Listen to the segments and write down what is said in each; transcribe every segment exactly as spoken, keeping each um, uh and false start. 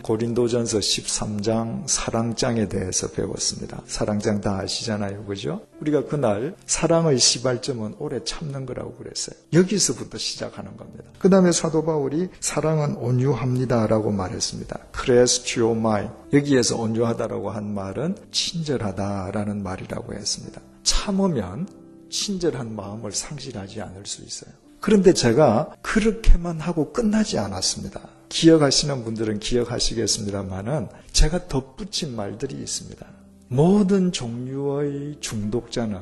고린도전서 십삼 장 사랑장에 대해서 배웠습니다. 사랑장 다 아시잖아요, 그죠? 우리가 그날 사랑의 시발점은 오래 참는 거라고 그랬어요. 여기서부터 시작하는 겁니다. 그 다음에 사도 바울이 사랑은 온유합니다라고 말했습니다. 크레스티오마이, 여기에서 온유하다라고 한 말은 친절하다라는 말이라고 했습니다. 참으면 친절한 마음을 상실하지 않을 수 있어요. 그런데 제가 그렇게만 하고 끝나지 않았습니다. 기억하시는 분들은 기억하시겠습니다만은 제가 덧붙인 말들이 있습니다. 모든 종류의 중독자는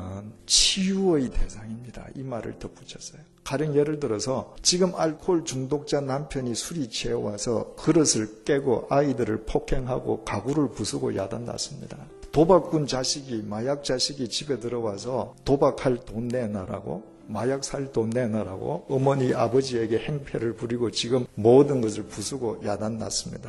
치유의 대상입니다. 이 말을 덧붙였어요. 가령 예를 들어서 지금 알코올 중독자 남편이 술이 취해와서 그릇을 깨고 아이들을 폭행하고 가구를 부수고 야단났습니다. 도박꾼 자식이, 마약 자식이 집에 들어와서 도박할 돈 내놔라고, 마약 살 돈 내놔라고 어머니 아버지에게 행패를 부리고 지금 모든 것을 부수고 야단났습니다.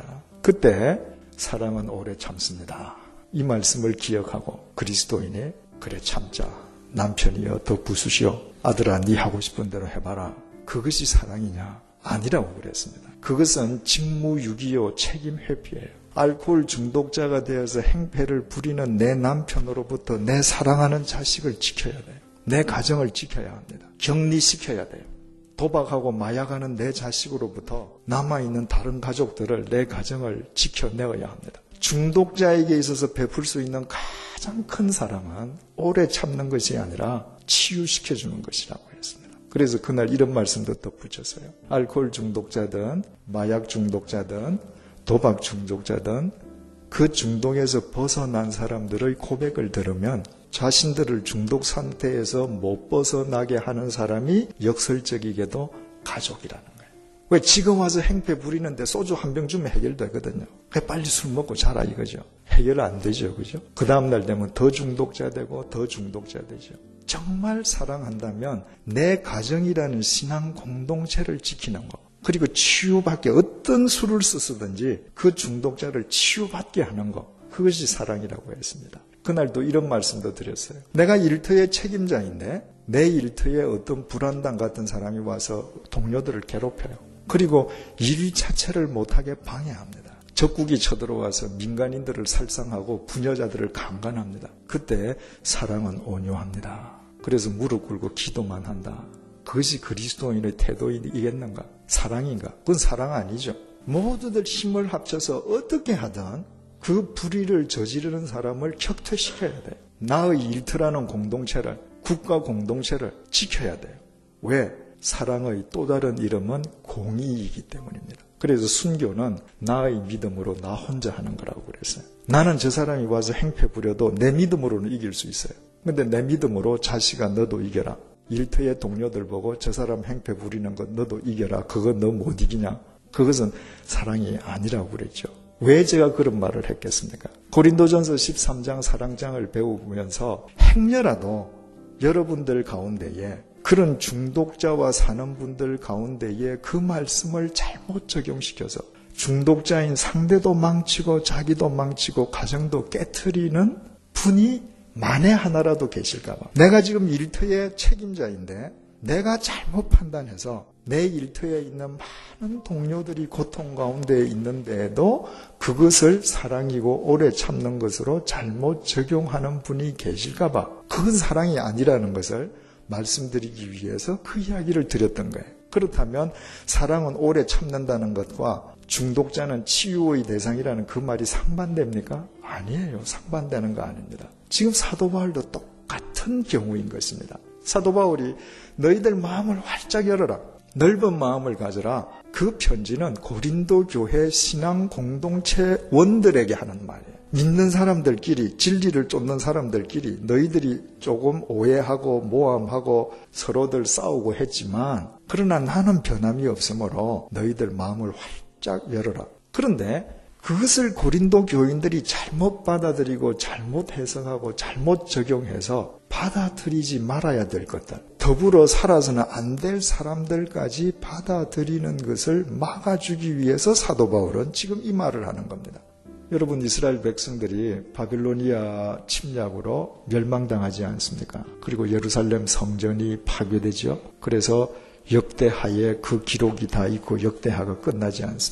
그때 사랑은 오래 참습니다. 이 말씀을 기억하고 그리스도인이 그래 참자, 남편이여 더 부수시오, 아들아 네 하고 싶은 대로 해봐라, 그것이 사랑이냐? 아니라고 그랬습니다. 그것은 직무유기요, 책임 회피예요. 알코올 중독자가 되어서 행패를 부리는 내 남편으로부터 내 사랑하는 자식을 지켜야 돼요. 내 가정을 지켜야 합니다. 격리시켜야 돼요. 도박하고 마약하는 내 자식으로부터 남아있는 다른 가족들을, 내 가정을 지켜내어야 합니다. 중독자에게 있어서 베풀 수 있는 가장 큰 사랑은 오래 참는 것이 아니라 치유시켜주는 것이라고 했습니다. 그래서 그날 이런 말씀도 덧붙였어요. 알코올 중독자든 마약 중독자든 도박 중독자든 그 중독에서 벗어난 사람들의 고백을 들으면 자신들을 중독 상태에서 못 벗어나게 하는 사람이 역설적이게도 가족이라는 거예요. 왜? 지금 와서 행패 부리는데 소주 한 병 주면 해결되거든요. 그냥 빨리 술 먹고 자라 이거죠. 해결 안 되죠, 그죠? 그 다음날 되면 더 중독자 되고 더 중독자 되죠. 정말 사랑한다면 내 가정이라는 신앙 공동체를 지키는 거, 그리고 치유받게, 어떤 수를 쓰든지 그 중독자를 치유받게 하는 것, 그것이 사랑이라고 했습니다. 그날도 이런 말씀도 드렸어요. 내가 일터의 책임자인데 내 일터에 어떤 불안당 같은 사람이 와서 동료들을 괴롭혀요. 그리고 일 자체를 못하게 방해합니다. 적국이 쳐들어와서 민간인들을 살상하고 부녀자들을 강간합니다. 그때 사랑은 온유합니다. 그래서 무릎 꿇고 기도만 한다. 그것이 그리스도인의 태도이겠는가? 사랑인가? 그건 사랑 아니죠. 모두들 힘을 합쳐서 어떻게 하든 그 불의를 저지르는 사람을 격퇴시켜야 돼요. 나의 일터라는 공동체를, 국가 공동체를 지켜야 돼요. 왜? 사랑의 또 다른 이름은 공의이기 때문입니다. 그래서 순교는 나의 믿음으로 나 혼자 하는 거라고 그랬어요. 나는 저 사람이 와서 행패 부려도 내 믿음으로는 이길 수 있어요. 근데 내 믿음으로 자식아 너도 이겨라. 일터의 동료들 보고 저 사람 행패 부리는 것 너도 이겨라. 그거 너 못 이기냐? 그것은 사랑이 아니라고 그랬죠. 왜 제가 그런 말을 했겠습니까? 고린도전서 십삼 장 사랑장을 배우면서 행여라도 여러분들 가운데에 그런 중독자와 사는 분들 가운데에 그 말씀을 잘못 적용시켜서 중독자인 상대도 망치고 자기도 망치고 가정도 깨트리는 분이 만에 하나라도 계실까 봐. 내가 지금 일터의 책임자인데 내가 잘못 판단해서 내 일터에 있는 많은 동료들이 고통 가운데 있는데도 그것을 사랑이고 오래 참는 것으로 잘못 적용하는 분이 계실까 봐. 그건 사랑이 아니라는 것을 말씀드리기 위해서 그 이야기를 드렸던 거예요. 그렇다면 사랑은 오래 참는다는 것과 중독자는 치유의 대상이라는 그 말이 상반됩니까? 아니에요. 상반되는 거 아닙니다. 지금 사도 바울도 똑같은 경우인 것입니다. 사도 바울이 너희들 마음을 활짝 열어라. 넓은 마음을 가져라. 그 편지는 고린도 교회 신앙 공동체 원들에게 하는 말이에요. 믿는 사람들끼리, 진리를 쫓는 사람들끼리 너희들이 조금 오해하고 모함하고 서로들 싸우고 했지만 그러나 나는 변함이 없으므로 너희들 마음을 활짝 열어라. 그런데 그것을 고린도 교인들이 잘못 받아들이고 잘못 해석하고 잘못 적용해서 받아들이지 말아야 될 것들, 더불어 살아서는 안 될 사람들까지 받아들이는 것을 막아주기 위해서 사도 바울은 지금 이 말을 하는 겁니다. 여러분, 이스라엘 백성들이 바빌로니아 침략으로 멸망당하지 않습니까? 그리고 예루살렘 성전이 파괴되죠. 그래서 역대하에 그 기록이 다 있고 역대하가 끝나지 않습니까?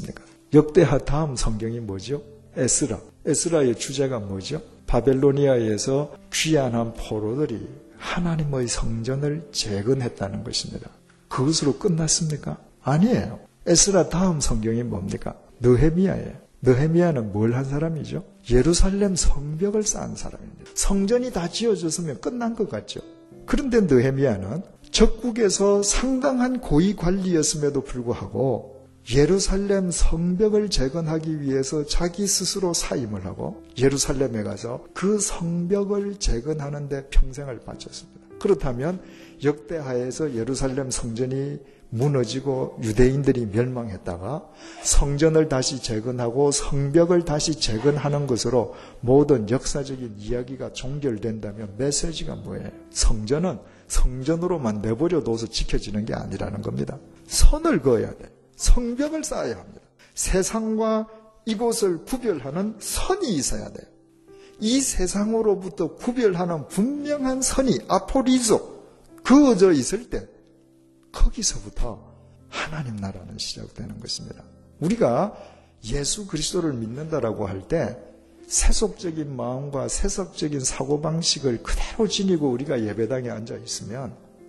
역대하 다음 성경이 뭐죠? 에스라. 에스라의 주제가 뭐죠? 바벨로니아에서 귀환한 포로들이 하나님의 성전을 재건했다는 것입니다. 그것으로 끝났습니까? 아니에요. 에스라 다음 성경이 뭡니까? 느헤미야예요. 느헤미야는 뭘 한 사람이죠? 예루살렘 성벽을 쌓은 사람입니다. 성전이 다 지어졌으면 끝난 것 같죠. 그런데 느헤미야는 적국에서 상당한 고위 관리였음에도 불구하고 예루살렘 성벽을 재건하기 위해서 자기 스스로 사임을 하고 예루살렘에 가서 그 성벽을 재건하는 데 평생을 바쳤습니다. 그렇다면 역대하에서 예루살렘 성전이 무너지고 유대인들이 멸망했다가 성전을 다시 재건하고 성벽을 다시 재건하는 것으로 모든 역사적인 이야기가 종결된다면 메시지가 뭐예요? 성전은 성전으로만 내버려둬서 지켜지는 게 아니라는 겁니다. 선을 그어야 돼요. 성벽을 쌓아야 합니다. 세상과 이곳을 구별하는 선이 있어야 돼요. 이 세상으로부터 구별하는 분명한 선이 아포리조 그어져 있을 때 거기서부터 하나님 나라는 시작되는 것입니다. 우리가 예수 그리스도를 믿는다라고 할 때 세속적인 마음과 세속적인 사고방식을 그대로 지니고 우리가 예배당에 앉아 있으면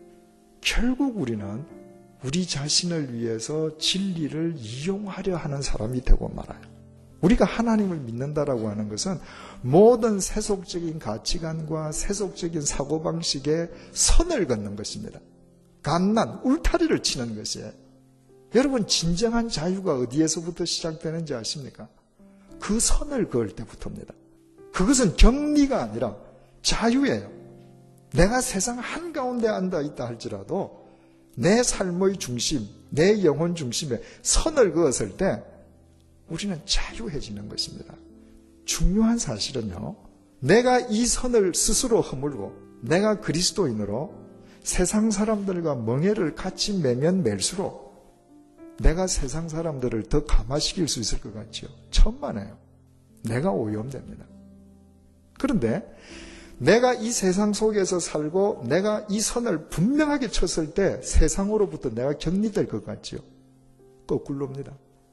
결국 우리는 우리 자신을 위해서 진리를 이용하려 하는 사람이 되고 말아요. 우리가 하나님을 믿는다라고 하는 것은 모든 세속적인 가치관과 세속적인 사고방식에 선을 긋는 것입니다. 갓난, 울타리를 치는 것이에요. 여러분 진정한 자유가 어디에서부터 시작되는지 아십니까? 그 선을 그을 때부터입니다. 그것은 격리가 아니라 자유예요. 내가 세상 한가운데 앉아 있다 할지라도 내 삶의 중심, 내 영혼 중심에 선을 그었을 때 우리는 자유해지는 것입니다. 중요한 사실은요, 내가 이 선을 스스로 허물고 내가 그리스도인으로 세상 사람들과 멍에를 같이 매면 맬수록 내가 세상 사람들을 더 감화시킬 수 있을 것 같죠. 천만에요. 내가 오염됩니다. 그런데 내가 이 세상 속에서 살고 내가 이 선을 분명하게 쳤을 때 세상으로부터 내가 격리될 것 같죠. 거꾸로입니다.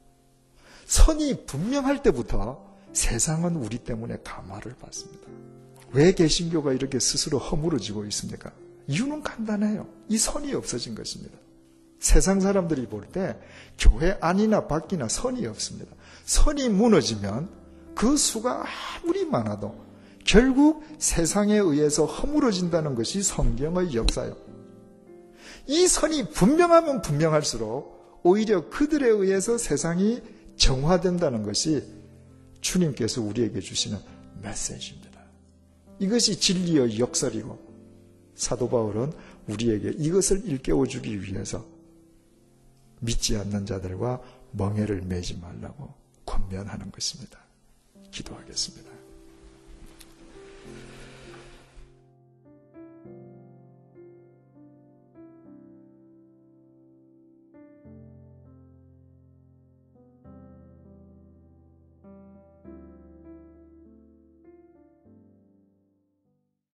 선이 분명할 때부터 세상은 우리 때문에 감화를 받습니다. 왜 개신교가 이렇게 스스로 허물어지고 있습니까? 이유는 간단해요. 이 선이 없어진 것입니다. 세상 사람들이 볼 때 교회 안이나 밖이나 선이 없습니다. 선이 무너지면 그 수가 아무리 많아도 결국 세상에 의해서 허물어진다는 것이 성경의 역사예요. 이 선이 분명하면 분명할수록 오히려 그들에 의해서 세상이 정화된다는 것이 주님께서 우리에게 주시는 메시지입니다. 이것이 진리의 역설이고 사도 바울은 우리에게 이것을 일깨워주기 위해서 믿지 않는 자들과 멍에를 매지 말라고 권면하는 것입니다. 기도하겠습니다.